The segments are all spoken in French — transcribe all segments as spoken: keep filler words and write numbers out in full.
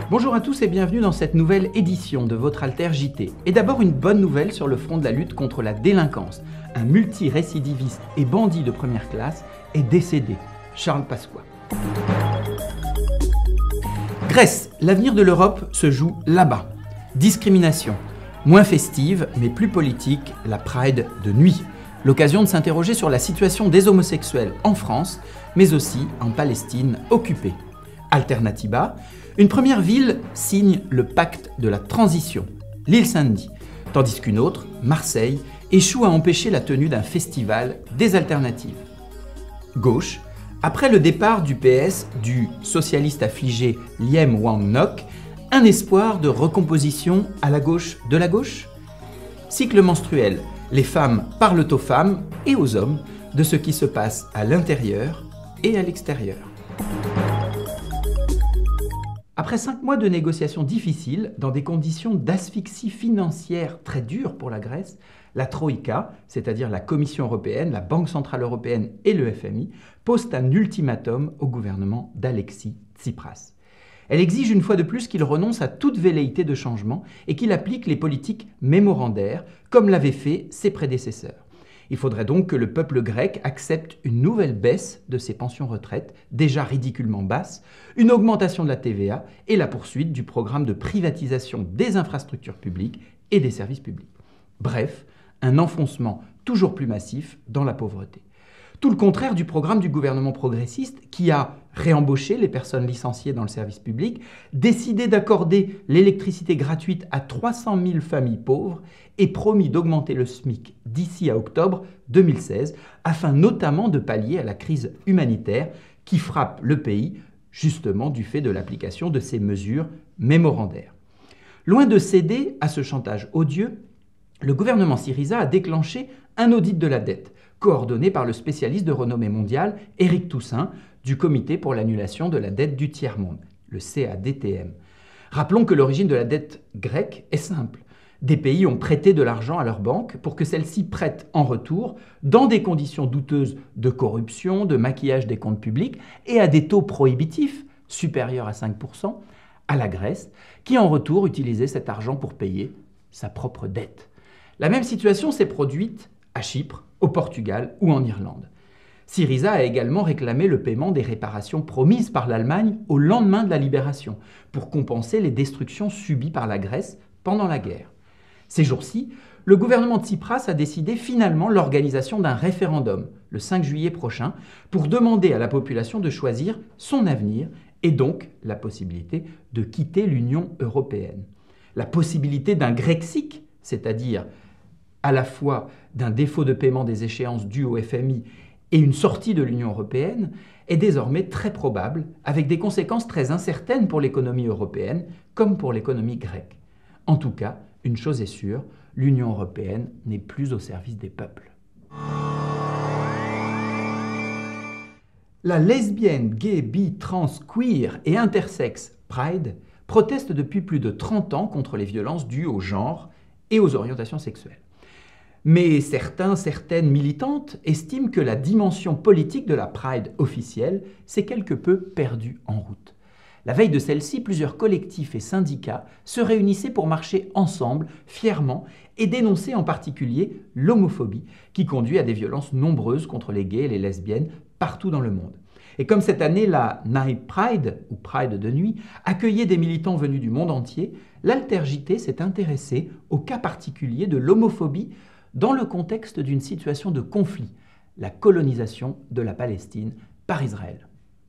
Bonjour à tous et bienvenue dans cette nouvelle édition de votre Alter J T. Et d'abord une bonne nouvelle sur le front de la lutte contre la délinquance. Un multirécidiviste et bandit de première classe est décédé, Charles Pasqua. Grèce, l'avenir de l'Europe se joue là-bas. Discrimination, moins festive mais plus politique, la Pride de nuit. L'occasion de s'interroger sur la situation des homosexuels en France, mais aussi en Palestine occupée. Alternativa, une première ville signe le pacte de la transition, l'île Saint-Denis, tandis qu'une autre, Marseille, échoue à empêcher la tenue d'un festival des alternatives. Gauche, après le départ du P S du socialiste affligé Liem Wang Nok, un espoir de recomposition à la gauche de la gauche? Cycle menstruel, les femmes parlent aux femmes et aux hommes de ce qui se passe à l'intérieur et à l'extérieur. Après cinq mois de négociations difficiles, dans des conditions d'asphyxie financière très dures pour la Grèce, la Troïka, c'est-à-dire la Commission européenne, la Banque centrale européenne et le F M I, posent un ultimatum au gouvernement d'Alexis Tsipras. Elle exige une fois de plus qu'il renonce à toute velléité de changement et qu'il applique les politiques mémorandaires, comme l'avaient fait ses prédécesseurs. Il faudrait donc que le peuple grec accepte une nouvelle baisse de ses pensions-retraites, déjà ridiculement basses, une augmentation de la T V A et la poursuite du programme de privatisation des infrastructures publiques et des services publics. Bref, un enfoncement toujours plus massif dans la pauvreté. Tout le contraire du programme du gouvernement progressiste qui a réembauché les personnes licenciées dans le service public, décidé d'accorder l'électricité gratuite à trois cent mille familles pauvres et promis d'augmenter le SMIC d'ici à octobre deux mille seize, afin notamment de pallier à la crise humanitaire qui frappe le pays, justement du fait de l'application de ces mesures mémorandaires. Loin de céder à ce chantage odieux, le gouvernement Syriza a déclenché un audit de la dette, coordonné par le spécialiste de renommée mondiale Éric Toussaint du Comité pour l'annulation de la dette du tiers-monde, le C A D T M. Rappelons que l'origine de la dette grecque est simple. Des pays ont prêté de l'argent à leurs banques pour que celles-ci prêtent en retour dans des conditions douteuses de corruption, de maquillage des comptes publics et à des taux prohibitifs supérieurs à cinq pour cent à la Grèce, qui en retour utilisait cet argent pour payer sa propre dette. La même situation s'est produite à Chypre, au Portugal ou en Irlande. Syriza a également réclamé le paiement des réparations promises par l'Allemagne au lendemain de la libération pour compenser les destructions subies par la Grèce pendant la guerre. Ces jours-ci, le gouvernement de Tsipras a décidé finalement l'organisation d'un référendum le cinq juillet prochain pour demander à la population de choisir son avenir et donc la possibilité de quitter l'Union européenne. La possibilité d'un Grexit, c'est-à-dire à la fois d'un défaut de paiement des échéances dues au F M I et une sortie de l'Union européenne, est désormais très probable, avec des conséquences très incertaines pour l'économie européenne comme pour l'économie grecque. En tout cas, une chose est sûre, l'Union européenne n'est plus au service des peuples. La lesbienne, gay, bi, trans, queer et intersexe Pride proteste depuis plus de trente ans contre les violences dues au genre et aux orientations sexuelles. Mais certains, certaines militantes estiment que la dimension politique de la Pride officielle s'est quelque peu perdue en route. La veille de celle-ci, plusieurs collectifs et syndicats se réunissaient pour marcher ensemble, fièrement, et dénoncer en particulier l'homophobie qui conduit à des violences nombreuses contre les gays et les lesbiennes partout dans le monde. Et comme cette année, la Night Pride, ou Pride de nuit, accueillait des militants venus du monde entier, l'Alter J T s'est intéressé au cas particulier de l'homophobie dans le contexte d'une situation de conflit, la colonisation de la Palestine par Israël.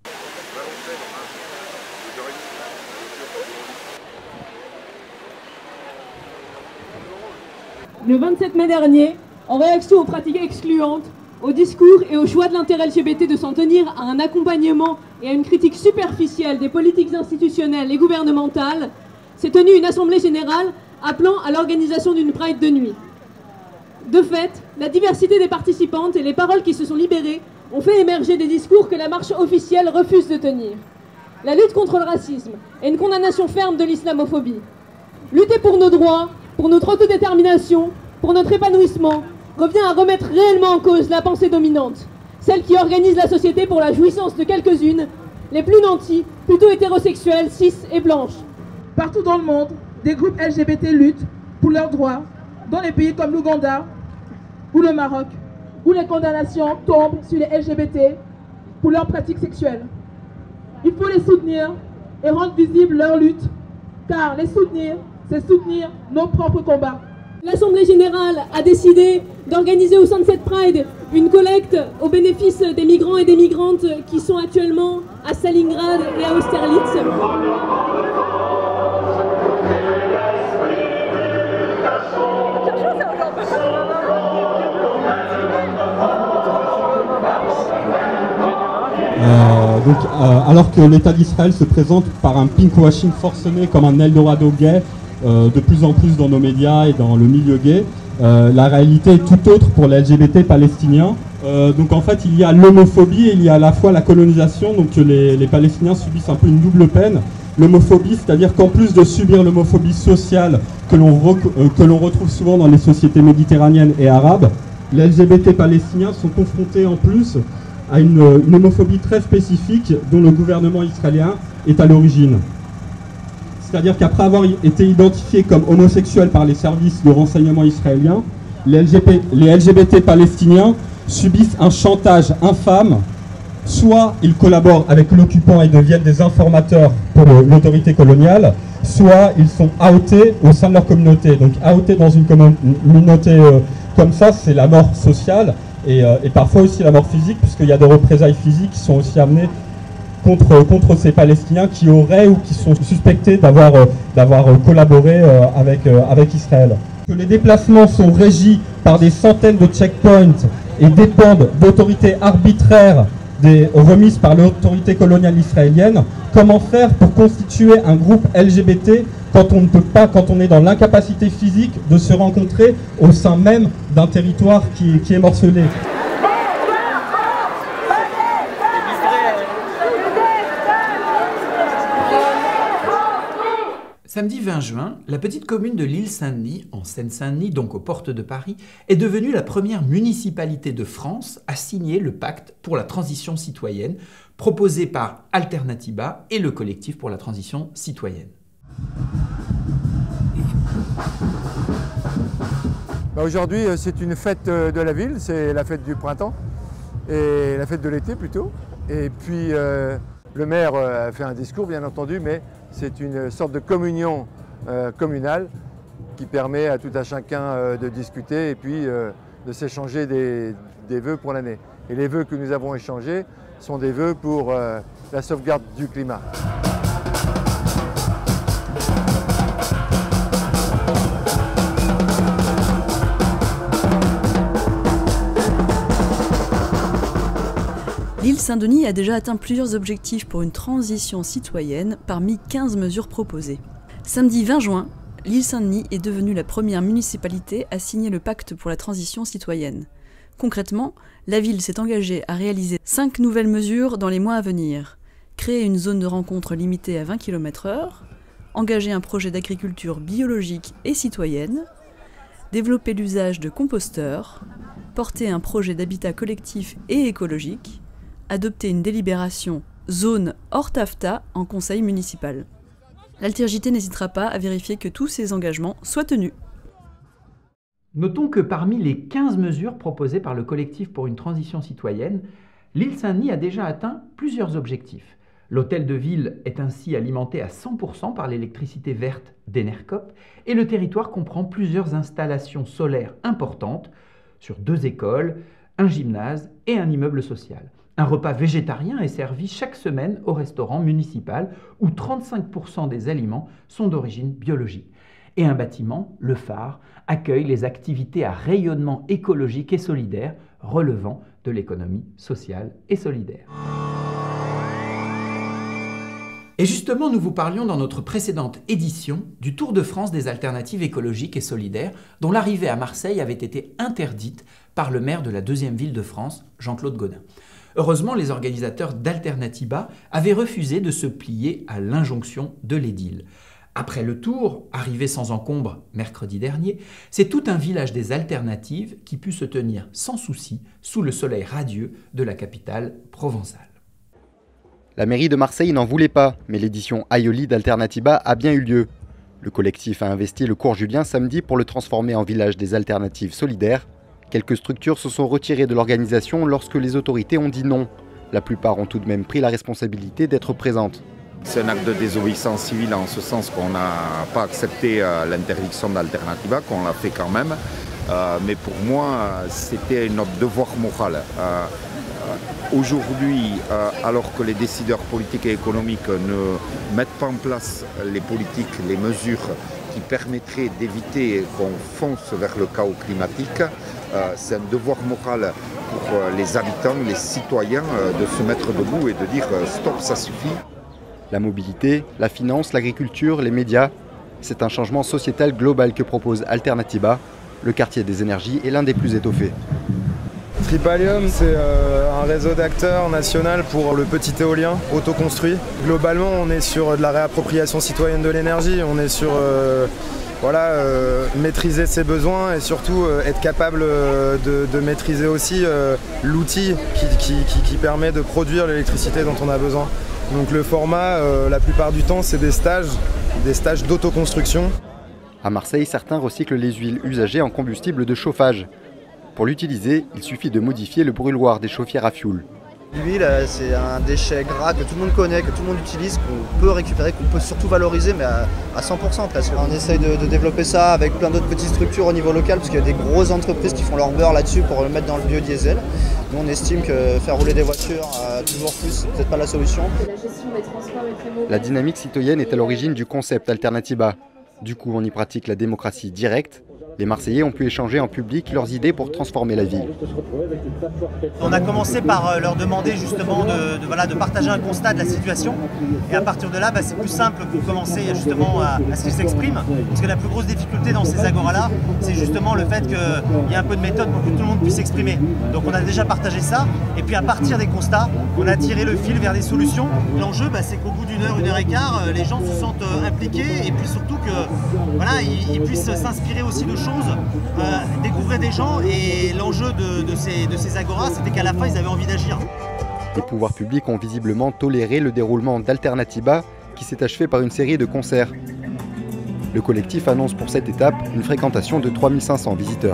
Le vingt-sept mai dernier, en réaction aux pratiques excluantes, aux discours et au choix de l'intérêt L G B T de s'en tenir à un accompagnement et à une critique superficielle des politiques institutionnelles et gouvernementales, s'est tenue une assemblée générale appelant à l'organisation d'une Pride de nuit. De fait, la diversité des participantes et les paroles qui se sont libérées ont fait émerger des discours que la marche officielle refuse de tenir. La lutte contre le racisme et une condamnation ferme de l'islamophobie. Lutter pour nos droits, pour notre autodétermination, pour notre épanouissement, revient à remettre réellement en cause la pensée dominante, celle qui organise la société pour la jouissance de quelques-unes, les plus nantis, plutôt hétérosexuelles, cis et blanches. Partout dans le monde, des groupes L G B T luttent pour leurs droits, dans les pays comme l'Ouganda ou le Maroc, où les condamnations tombent sur les L G B T pour leurs pratiques sexuelles. Il faut les soutenir et rendre visible leur lutte, car les soutenir, c'est soutenir nos propres combats. L'Assemblée générale a décidé d'organiser au Sunset Pride une collecte au bénéfice des migrants et des migrantes qui sont actuellement à Stalingrad et à Austerlitz. Euh, donc, euh, alors que l'État d'Israël se présente par un pinkwashing forcené comme un Eldorado gay, euh, de plus en plus dans nos médias et dans le milieu gay, euh, la réalité est tout autre pour les L G B T palestiniens. Euh, donc en fait, il y a l'homophobie et il y a à la fois la colonisation, donc les, les Palestiniens subissent un peu une double peine. L'homophobie, c'est-à-dire qu'en plus de subir l'homophobie sociale que l'on euh, que l'on retrouve souvent dans les sociétés méditerranéennes et arabes, les L G B T palestiniens sont confrontés en plus à une, une homophobie très spécifique dont le gouvernement israélien est à l'origine. C'est-à-dire qu'après avoir été identifiés comme homosexuels par les services de renseignement israéliens, les L G B T, les L G B T palestiniens subissent un chantage infâme. Soit ils collaborent avec l'occupant et deviennent des informateurs pour l'autorité coloniale, soit ils sont outés au sein de leur communauté. Donc outés dans une communauté euh, comme ça, c'est la mort sociale. Et, euh, et parfois aussi la mort physique, puisqu'il y a des représailles physiques qui sont aussi amenées contre, contre ces Palestiniens qui auraient ou qui sont suspectés d'avoir euh, d'avoir collaboré euh, avec, euh, avec Israël. Que les déplacements sont régis par des centaines de checkpoints et dépendent d'autorités arbitraires des, remises par l'autorité coloniale israélienne, comment faire pour constituer un groupe L G B T quand on ne peut pas, quand on est dans l'incapacité physique de se rencontrer au sein même d'un territoire qui, qui est morcelé. Samedi vingt juin, la petite commune de l'Île-Saint-Denis, en Seine-Saint-Denis, donc aux portes de Paris, est devenue la première municipalité de France à signer le pacte pour la transition citoyenne, proposé par Alternatiba et le collectif pour la transition citoyenne. Aujourd'hui, c'est une fête de la ville, c'est la fête du printemps, et la fête de l'été plutôt. Et puis, euh, le maire a fait un discours, bien entendu, mais c'est une sorte de communion euh, communale qui permet à tout à chacun euh, de discuter et puis euh, de s'échanger des, des vœux pour l'année. Et les vœux que nous avons échangés sont des vœux pour euh, la sauvegarde du climat. L'Île-Saint-Denis a déjà atteint plusieurs objectifs pour une transition citoyenne parmi quinze mesures proposées. Samedi vingt juin, l'Île-Saint-Denis est devenue la première municipalité à signer le pacte pour la transition citoyenne. Concrètement, la ville s'est engagée à réaliser cinq nouvelles mesures dans les mois à venir. Créer une zone de rencontre limitée à vingt kilomètres heure, engager un projet d'agriculture biologique et citoyenne, développer l'usage de composteurs, porter un projet d'habitat collectif et écologique, adopter une délibération zone hors taffetas en conseil municipal. L'Altergité n'hésitera pas à vérifier que tous ces engagements soient tenus. Notons que parmi les quinze mesures proposées par le collectif pour une transition citoyenne, l'Île-Saint-Denis a déjà atteint plusieurs objectifs. L'hôtel de ville est ainsi alimenté à cent pour cent par l'électricité verte d'Enercop et le territoire comprend plusieurs installations solaires importantes sur deux écoles, un gymnase et un immeuble social. Un repas végétarien est servi chaque semaine au restaurant municipal où trente-cinq pour cent des aliments sont d'origine biologique. Et un bâtiment, le phare, accueille les activités à rayonnement écologique et solidaire relevant de l'économie sociale et solidaire. Et justement, nous vous parlions dans notre précédente édition du Tour de France des alternatives écologiques et solidaires dont l'arrivée à Marseille avait été interdite par le maire de la deuxième ville de France, Jean-Claude Gaudin. Heureusement, les organisateurs d'Alternatiba avaient refusé de se plier à l'injonction de l'édile. Après le Tour, arrivé sans encombre mercredi dernier, c'est tout un village des alternatives qui put se tenir sans souci sous le soleil radieux de la capitale provençale. La mairie de Marseille n'en voulait pas, mais l'édition Aioli d'Alternativa a bien eu lieu. Le collectif a investi le cours Julien samedi pour le transformer en village des alternatives solidaires. Quelques structures se sont retirées de l'organisation lorsque les autorités ont dit non. La plupart ont tout de même pris la responsabilité d'être présentes. C'est un acte de désobéissance civile en ce sens qu'on n'a pas accepté euh, l'interdiction d'Alternativa, qu'on l'a fait quand même. Euh, mais pour moi, c'était notre devoir moral. Euh, Aujourd'hui, euh, alors que les décideurs politiques et économiques ne mettent pas en place les politiques, les mesures qui permettraient d'éviter qu'on fonce vers le chaos climatique, euh, c'est un devoir moral pour euh, les habitants, les citoyens, euh, de se mettre debout et de dire euh, stop, ça suffit. La mobilité, la finance, l'agriculture, les médias, c'est un changement sociétal global que propose Alternativa. Le quartier des énergies est l'un des plus étoffés. Tripalium, c'est euh, un réseau d'acteurs national pour le petit éolien autoconstruit. Globalement, on est sur de la réappropriation citoyenne de l'énergie, on est sur euh, voilà, euh, maîtriser ses besoins et surtout euh, être capable euh, de, de maîtriser aussi euh, l'outil qui, qui, qui, qui permet de produire l'électricité dont on a besoin. Donc le format, euh, la plupart du temps, c'est des stages, des stages d'autoconstruction. À Marseille, certains recyclent les huiles usagées en combustible de chauffage. Pour l'utiliser, il suffit de modifier le brûloir des chauffières à fioul. L'huile, c'est un déchet gras que tout le monde connaît, que tout le monde utilise, qu'on peut récupérer, qu'on peut surtout valoriser, mais à cent pour cent presque. On essaye de, de développer ça avec plein d'autres petites structures au niveau local, parce qu'il y a des grosses entreprises qui font leur beurre là-dessus pour le mettre dans le biodiesel. Nous, on estime que faire rouler des voitures euh, toujours plus, c'est peut-être pas la solution. La gestion des transports est très mauvaise. La dynamique citoyenne est à l'origine du concept Alternativa. Du coup, on y pratique la démocratie directe. Les Marseillais ont pu échanger en public leurs idées pour transformer la ville. On a commencé par leur demander justement de, de, voilà, de partager un constat de la situation. Et à partir de là, bah, c'est plus simple pour commencer justement à, à ce qu'ils s'expriment. Parce que la plus grosse difficulté dans ces agoras-là, c'est justement le fait qu'il y a un peu de méthode pour que tout le monde puisse s'exprimer. Donc on a déjà partagé ça. Et puis à partir des constats, on a tiré le fil vers des solutions. L'enjeu, bah, c'est qu'au bout d'une heure, une heure et quart, les gens se sentent impliqués. Et puis surtout que voilà, ils, ils puissent s'inspirer aussi de choses. Euh, découvrir des gens, et l'enjeu de, de, ces, de ces agoras, c'était qu'à la fin ils avaient envie d'agir. Les pouvoirs publics ont visiblement toléré le déroulement d'Alternativa qui s'est achevé par une série de concerts. Le collectif annonce pour cette étape une fréquentation de trois mille cinq cents visiteurs.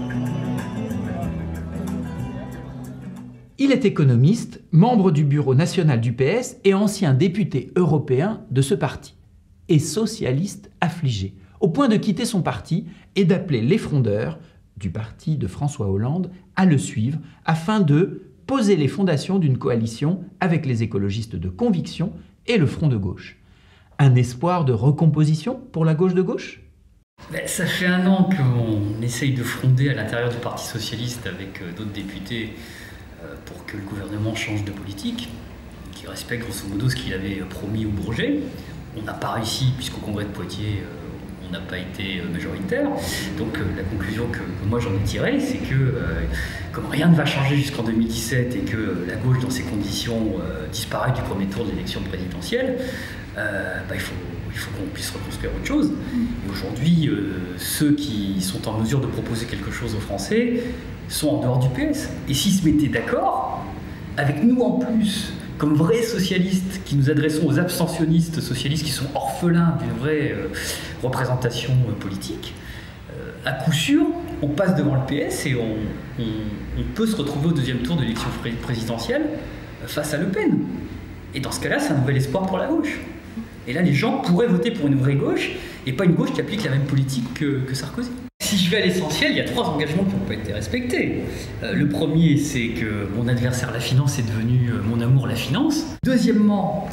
Il est économiste, membre du bureau national du P S et ancien député européen de ce parti, et socialiste affligé, au point de quitter son parti et d'appeler les frondeurs du parti de François Hollande à le suivre afin de poser les fondations d'une coalition avec les écologistes de conviction et le Front de gauche. Un espoir de recomposition pour la gauche de gauche ? Ben, ça fait un an qu'on essaye de fronder à l'intérieur du Parti socialiste avec euh, d'autres députés euh, pour que le gouvernement change de politique, qui respecte grosso modo ce qu'il avait promis au Bourget. On n'a pas réussi puisqu'au congrès de Poitiers, euh, n'a pas été majoritaire. Donc euh, la conclusion que, que moi j'en ai tirée, c'est que euh, comme rien ne va changer jusqu'en deux mille dix-sept et que euh, la gauche dans ces conditions euh, disparaît du premier tour de l'élection présidentielle, euh, bah, il faut, il faut qu'on puisse reconstruire autre chose. Et aujourd'hui, euh, ceux qui sont en mesure de proposer quelque chose aux Français sont en dehors du P S. Et s'ils se mettaient d'accord, avec nous en plus, comme vrais socialistes qui nous adressons aux abstentionnistes socialistes qui sont orphelins d'une vraie euh, représentation euh, politique, euh, à coup sûr, on passe devant le P S et on, on, on peut se retrouver au deuxième tour de l'élection présidentielle euh, face à Le Pen. Et dans ce cas-là, c'est un nouvel espoir pour la gauche. Et là, les gens pourraient voter pour une vraie gauche et pas une gauche qui applique la même politique que, que Sarkozy. Si je vais à l'essentiel, il y a trois engagements qui n'ont pas été respectés. Euh, le premier, c'est que mon adversaire, la finance, est devenu euh, mon amour, la finance. Deuxièmement,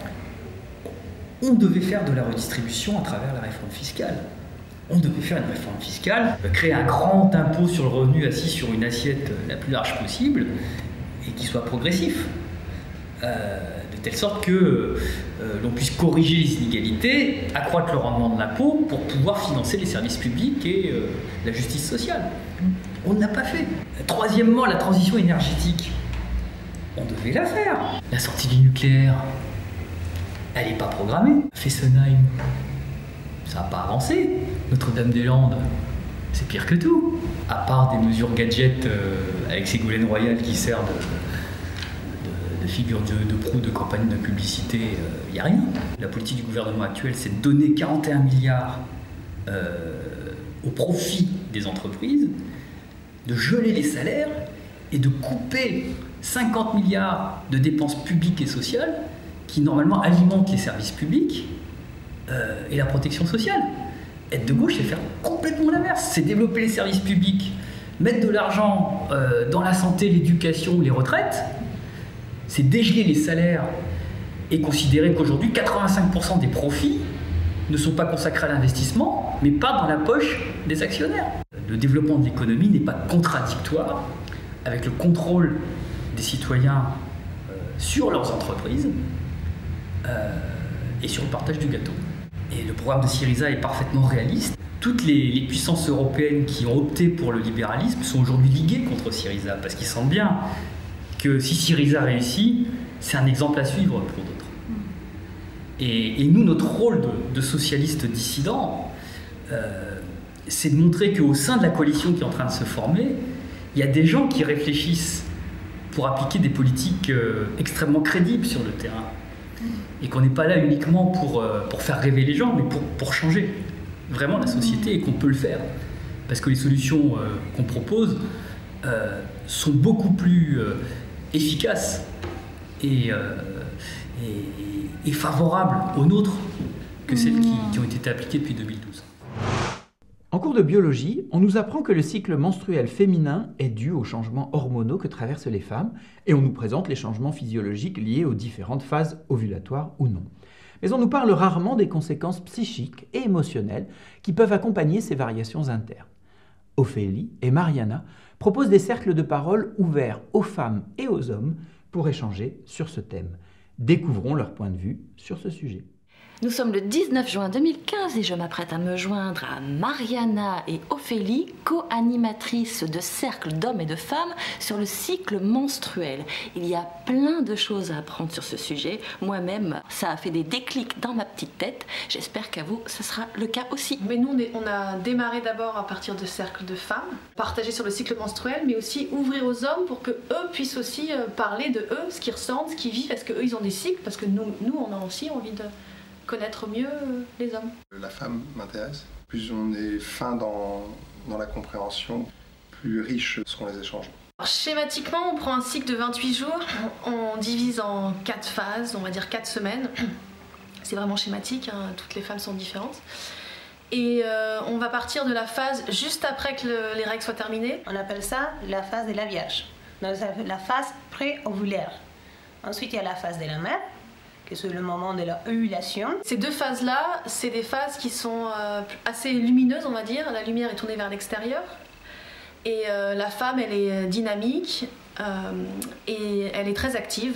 on devait faire de la redistribution à travers la réforme fiscale. On devait faire une réforme fiscale, euh, créer un grand impôt sur le revenu assis sur une assiette euh, la plus large possible et qui soit progressif. Euh, de telle sorte que euh, l'on puisse corriger les inégalités, accroître le rendement de l'impôt pour pouvoir financer les services publics et euh, la justice sociale. On ne l'a pas fait. Troisièmement, la transition énergétique. On devait la faire. La sortie du nucléaire, elle n'est pas programmée. Fessenheim, ça n'a pas avancé. Notre-Dame-des-Landes, c'est pire que tout. À part des mesures gadgets euh, avec Ségolène Royal qui sert de figure de, de proue de campagne de publicité, il euh, n'y a rien. La politique du gouvernement actuel, c'est de donner quarante et un milliards euh, au profit des entreprises, de geler les salaires et de couper cinquante milliards de dépenses publiques et sociales qui normalement alimentent les services publics euh, et la protection sociale. Être de gauche, c'est faire complètement l'inverse. C'est développer les services publics, mettre de l'argent euh, dans la santé, l'éducation, les retraites. C'est dégeler les salaires et considérer qu'aujourd'hui, quatre-vingt-cinq pour cent des profits ne sont pas consacrés à l'investissement, mais pas dans la poche des actionnaires. Le développement de l'économie n'est pas contradictoire avec le contrôle des citoyens euh, sur leurs entreprises euh, et sur le partage du gâteau. Et le programme de Syriza est parfaitement réaliste. Toutes les, les puissances européennes qui ont opté pour le libéralisme sont aujourd'hui liguées contre Syriza, parce qu'ils sentent bien que si Syriza réussit, c'est un exemple à suivre pour d'autres. Et, et nous, notre rôle de, de socialistes dissidents, euh, c'est de montrer qu'au sein de la coalition qui est en train de se former, il y a des gens qui réfléchissent pour appliquer des politiques euh, extrêmement crédibles sur le terrain. Et qu'on n'est pas là uniquement pour, euh, pour faire rêver les gens, mais pour, pour changer vraiment la société, et qu'on peut le faire. Parce que les solutions euh, qu'on propose euh, sont beaucoup plus euh, efficaces et, euh, et, et favorables aux nôtres que celles qui, qui ont été appliquées depuis deux mille douze. En cours de biologie, on nous apprend que le cycle menstruel féminin est dû aux changements hormonaux que traversent les femmes, et on nous présente les changements physiologiques liés aux différentes phases ovulatoires ou non. Mais on nous parle rarement des conséquences psychiques et émotionnelles qui peuvent accompagner ces variations internes. Ophélie et Mariana proposent des cercles de parole ouverts aux femmes et aux hommes pour échanger sur ce thème. Découvrons leur point de vue sur ce sujet. Nous sommes le dix-neuf juin deux mille quinze et je m'apprête à me joindre à Mariana et Ophélie, co-animatrices de cercles d'hommes et de femmes sur le cycle menstruel. Il y a plein de choses à apprendre sur ce sujet. Moi-même, ça a fait des déclics dans ma petite tête. J'espère qu'à vous, ce sera le cas aussi. Mais nous, on a démarré d'abord à partir de cercles de femmes, partager sur le cycle menstruel, mais aussi ouvrir aux hommes pour qu'eux puissent aussi parler de eux, ce qu'ils ressentent, ce qu'ils vivent, parce qu'eux, ils ont des cycles, parce que nous, nous on a aussi envie de connaître mieux les hommes. La femme m'intéresse. Plus on est fin dans, dans la compréhension, plus riches seront les échanges. Alors, schématiquement, on prend un cycle de vingt-huit jours, on, on divise en quatre phases, on va dire quatre semaines. C'est vraiment schématique, hein, toutes les femmes sont différentes. Et euh, on va partir de la phase juste après que le, les règles soient terminées. On appelle ça la phase de la Vierge, donc la phase pré-ovulaire. Ensuite, il y a la phase de la mère, que c'est le moment de la ovulation. Ces deux phases-là, c'est des phases qui sont euh, assez lumineuses, on va dire. La lumière est tournée vers l'extérieur. Et euh, la femme, elle est dynamique euh, et elle est très active.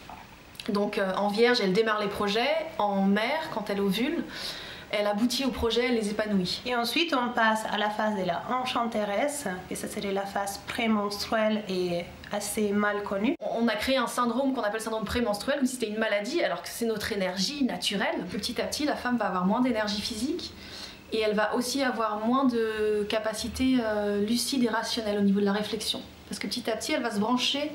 Donc euh, en Vierge, elle démarre les projets. En Mère, quand elle ovule, elle aboutit aux projets, elle les épanouit. Et ensuite, on passe à la phase de la enchanteresse, et ça serait la phase prémenstruelle et assez mal connue. On a créé un syndrome qu'on appelle syndrome prémenstruel, comme si c'était une maladie, alors que c'est notre énergie naturelle. Petit à petit, la femme va avoir moins d'énergie physique et elle va aussi avoir moins de capacité euh, lucide et rationnelle au niveau de la réflexion. Parce que petit à petit, elle va se brancher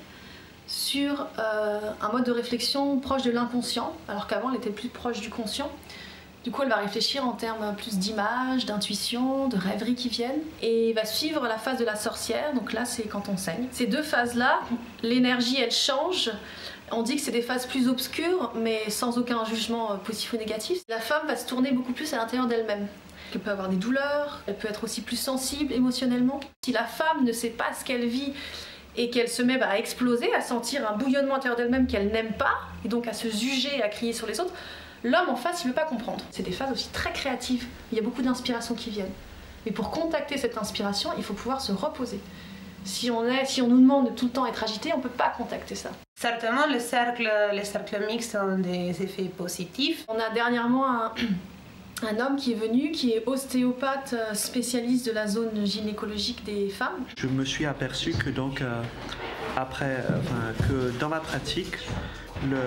sur euh, un mode de réflexion proche de l'inconscient, alors qu'avant, elle était plus proche du conscient. Du coup, elle va réfléchir en termes plus d'images, d'intuition, de rêveries qui viennent. Et va suivre la phase de la sorcière, donc là, c'est quand on saigne. Ces deux phases-là, l'énergie, elle change. On dit que c'est des phases plus obscures, mais sans aucun jugement positif ou négatif. La femme va se tourner beaucoup plus à l'intérieur d'elle-même. Elle peut avoir des douleurs, elle peut être aussi plus sensible émotionnellement. Si la femme ne sait pas ce qu'elle vit et qu'elle se met bah, à exploser, à sentir un bouillonnement à l'intérieur d'elle-même qu'elle n'aime pas, et donc à se juger, à crier sur les autres, l'homme en face, il ne veut pas comprendre. C'est des phases aussi très créatives. Il y a beaucoup d'inspirations qui viennent. Mais pour contacter cette inspiration, il faut pouvoir se reposer. Si on, est, si on nous demande de tout le temps être agité, on ne peut pas contacter ça. Certainement, les cercles, les cercles mixtes ont des effets positifs. On a dernièrement un, un homme qui est venu, qui est ostéopathe spécialiste de la zone gynécologique des femmes. Je me suis aperçu que, donc, euh, après, euh, enfin, que dans ma pratique, le...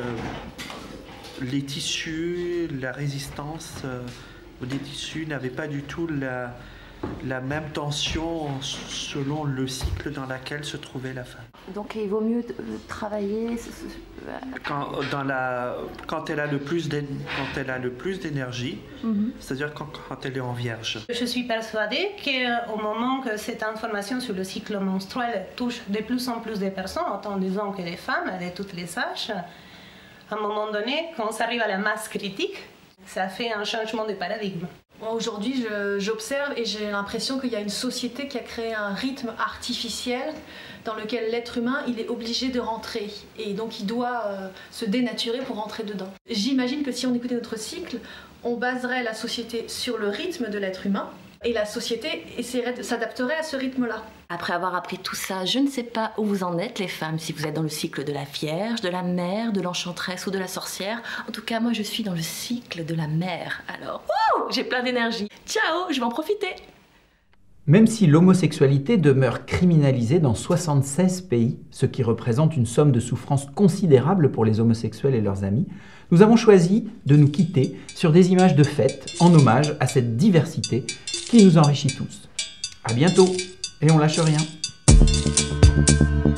les tissus, la résistance euh, des tissus n'avaient pas du tout la, la même tension selon le cycle dans lequel se trouvait la femme. Donc il vaut mieux travailler... Quand, dans la, quand elle a le plus d'énergie, mm-hmm. c'est-à-dire quand, quand elle est en vierge. Je suis persuadée qu'au moment que cette information sur le cycle menstruel touche de plus en plus de personnes, autant des hommes que des femmes, de toutes les âges, à un moment donné, quand ça arrive à la masse critique, ça fait un changement de paradigme. Aujourd'hui, j'observe et j'ai l'impression qu'il y a une société qui a créé un rythme artificiel dans lequel l'être humain il est obligé de rentrer et donc il doit euh, se dénaturer pour rentrer dedans. J'imagine que si on écoutait notre cycle, on baserait la société sur le rythme de l'être humain et la société essaierait, s'adapterait à ce rythme-là. Après avoir appris tout ça, je ne sais pas où vous en êtes les femmes, si vous êtes dans le cycle de la Vierge, de la Mère, de l'Enchanteresse ou de la Sorcière. En tout cas, moi je suis dans le cycle de la Mère. Alors, j'ai plein d'énergie. Ciao, je vais en profiter. Même si l'homosexualité demeure criminalisée dans soixante-seize pays, ce qui représente une somme de souffrance considérable pour les homosexuels et leurs amis, nous avons choisi de nous quitter sur des images de fête en hommage à cette diversité qui nous enrichit tous. À bientôt et on lâche rien.